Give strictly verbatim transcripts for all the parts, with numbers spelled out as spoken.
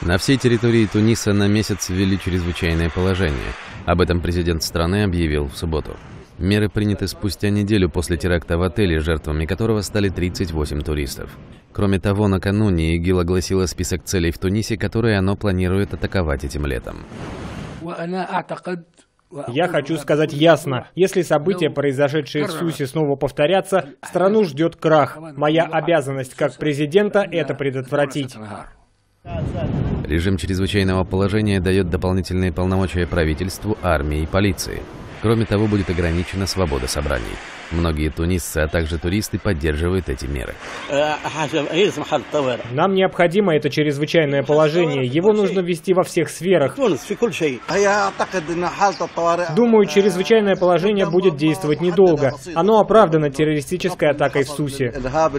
На всей территории Туниса на месяц ввели чрезвычайное положение. Об этом президент страны объявил в субботу. Меры приняты спустя неделю после теракта в отеле, жертвами которого стали тридцать восемь туристов. Кроме того, накануне ИГИЛ огласило список целей в Тунисе, которые оно планирует атаковать этим летом. Я хочу сказать ясно, если события, произошедшие в Сусе, снова повторятся, страну ждет крах. Моя обязанность как президента – это предотвратить. Режим чрезвычайного положения дает дополнительные полномочия правительству, армии и полиции. Кроме того, будет ограничена свобода собраний. Многие тунисцы, а также туристы поддерживают эти меры. Нам необходимо это чрезвычайное положение. Его нужно ввести во всех сферах. Думаю, чрезвычайное положение будет действовать недолго. Оно оправдано террористической атакой в Сусе.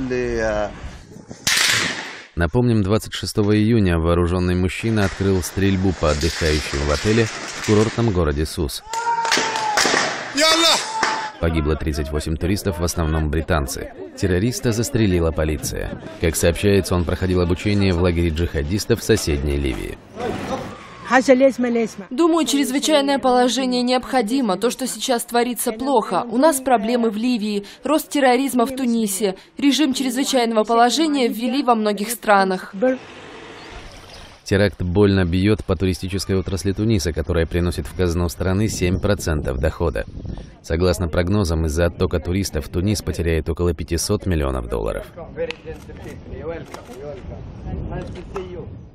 Напомним, двадцать шестого июня вооруженный мужчина открыл стрельбу по отдыхающим в отеле в курортном городе Сус. Погибло тридцать восемь туристов, в основном британцы. Террориста застрелила полиция. Как сообщается, он проходил обучение в лагере джихадистов в соседней Ливии. Думаю, чрезвычайное положение необходимо. То, что сейчас творится, плохо. У нас проблемы в Ливии, рост терроризма в Тунисе. Режим чрезвычайного положения ввели во многих странах. Теракт больно бьет по туристической отрасли Туниса, которая приносит в казну страны семь процентов дохода. Согласно прогнозам, из-за оттока туристов Тунис потеряет около пятисот миллионов долларов.